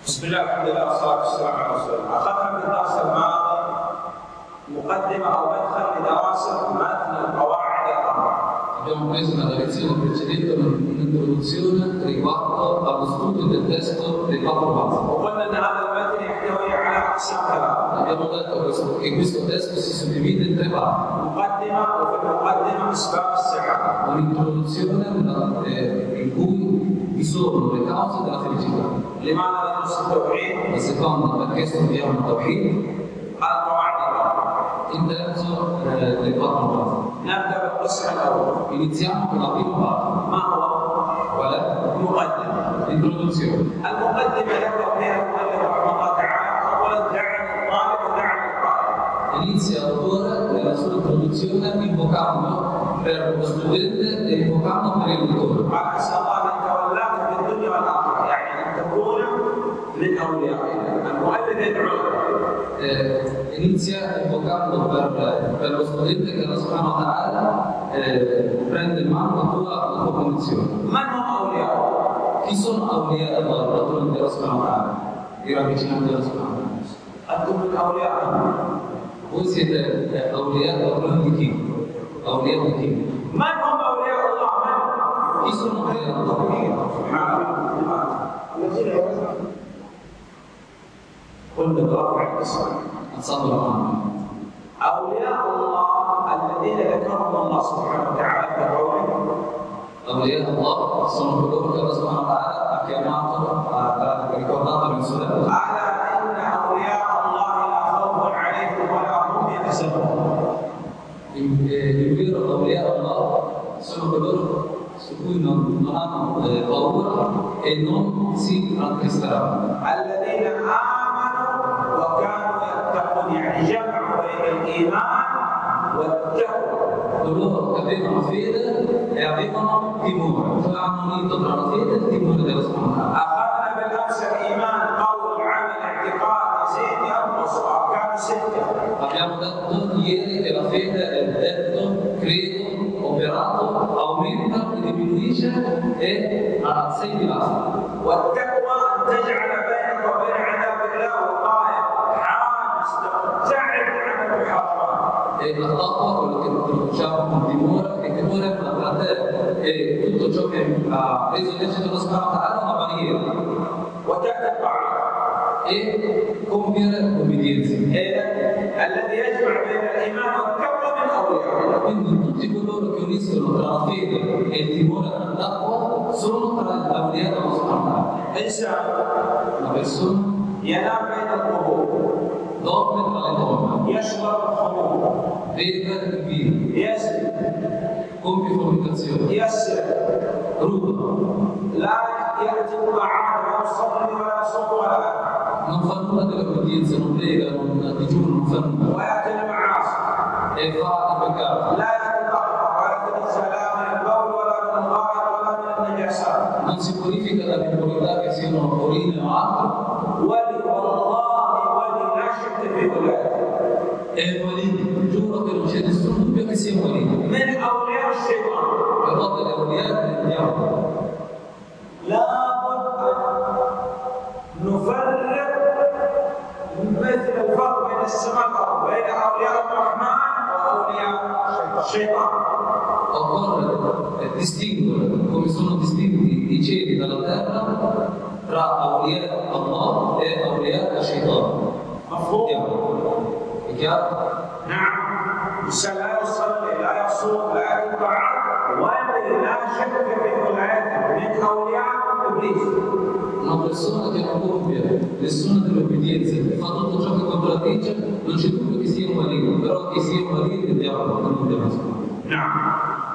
بسم الله الحمد لله والصلاة والسلام على رسول الله. أخذنا في الدرس الماضي مقدمة أو مدخل لدراسة متن القواعد الأربع. Abbiamo preso nella lezione precedente un'introduzione riguardo allo studio del testo dei quattro passi. وقلنا أن هذا المتن يحتوي على أقسام ثلاثة. Abbiamo detto che questo testo si suddivide in tre parti. مقدمة وفي المقدمة أسباب السعادة. Un'introduzione in cui vi sono le cause della felicità. لماذا ندرس التوحيد؟ La seconda, perché studiamo il Tawhid. القواعد الأربع. Il terzo, le quattro basi. نبدأ بالقسم الأول. Iniziamo con la prima parte. ما هو؟ Qual è? المقدمة. L'introduzione. المقدمة ذكر فيها المؤلف رحمه الله تعالى أولا دعم الطالب ودعم القائل. Inizia l'autore nella sua introduzione invocando per lo studente e invocando per il lettore. عسى الله أن تولاك في الدنيا والآخرة، يعني أن تكون من أوليائه. المؤلف يدعو Inizia invocando per lo studente che Allah subhanahu wa ta'ala prende in mano la tua condizione. من هم أولياؤه؟ Chi sono awliya Allah, naturalmente Allah subhanahu wa ta'ala, i ravvicinati della subhanahu wa ta'ala. أنتم من أوليائه. Voi siete awliya Allah di chi? Awliya di chi? من هم أولياء الله؟ من؟ Chi sono awliya Allah? سبحان الله. قل برفع الإسلام. Alzando la mano. أولياء الله الذين ذكرهم الله سبحانه وتعالى في قوله Awliya Allah sono coloro che Allah subhanahu wa ta'ala ha chiamato, ha ricordato nel suo letto. ألا إن أولياء الله لا خوف عليهم ولا هم يحزنون. Il vero awliya Allah sono coloro su cui non hanno paura e non si rattristeranno. الذين آمنوا وكانوا يتقون، يعني جمعوا بين الإيمان والتقوى. Coloro che avevano fede e avevano timore, cioè hanno unito tra la fede e il timore della spontanea. أخذنا بالأمس الإيمان قول عمل اعتقاد يزيد ينقص وأركان ستة. Abbiamo detto ieri che la fede è il detto, credo, operato, aumenta e diminuisce e ha 6 pilastri. والتقوى أن تجعل بينك وبين عذاب الله وقاية حاجز تبتعد عن المحرمات. E la taqwa, quello che traduciamo con timore, è che tu renda tra te e tutto ciò che ha reso lecito lo subhanahu wa ta'ala una barriera وتأتى e compiere obbedienza. الذي يجمع بين الإيمان والتقوى من أوليائه. Quindi tutti coloro che uniscono tra la fede e il timore all'acqua sono tra gli awliya dello subhanahu wa ta'ala. إنسان Una persona ينام بين القبور، dorme tra le tombe, يشرب الخمور، beve il vino, يزني، compie fornicazione, يسرق، ruba, لا يأتي الطعام ولا يصلي ولا يصوم ولا يفعل، non fa nulla delle obbedienze, non prega, non digiuna, non fa nulla ويأتي المعاصي، e fa i peccati. لا يتطهر ولا يتنزه لا من البول ولا من الغائط ولا من النجاسات. Non si purifica dall'impurità che siano urine o altro. ولي والله ولي لا شك في ولايته. E il walid, giuro che non c'è nessun dubbio che sia un walid. من أولياء الشيطان. Però delle awliya del diavolo. لابد أن نفرق مثل الفرق بين السماء والأرض، بين أولياء الرحمن وأولياء الشيطان. Occorre distinguere come sono distinti i cieli dalla terra tra awliya Allah e awliya al-shaytan. مفهوم؟ È chiaro? نعم. إنسان لا يصلي لا يصوم لا يأكل طعام ولي لا شك في ولايته من أولياء إبليس. Una persona che non compie nessuna delle obbedienze, fa tutto ciò che contraddice, non c'è dubbio che sia un maligno, però che sia un maligno del diavolo, non dobbiamo nascondere. نعم.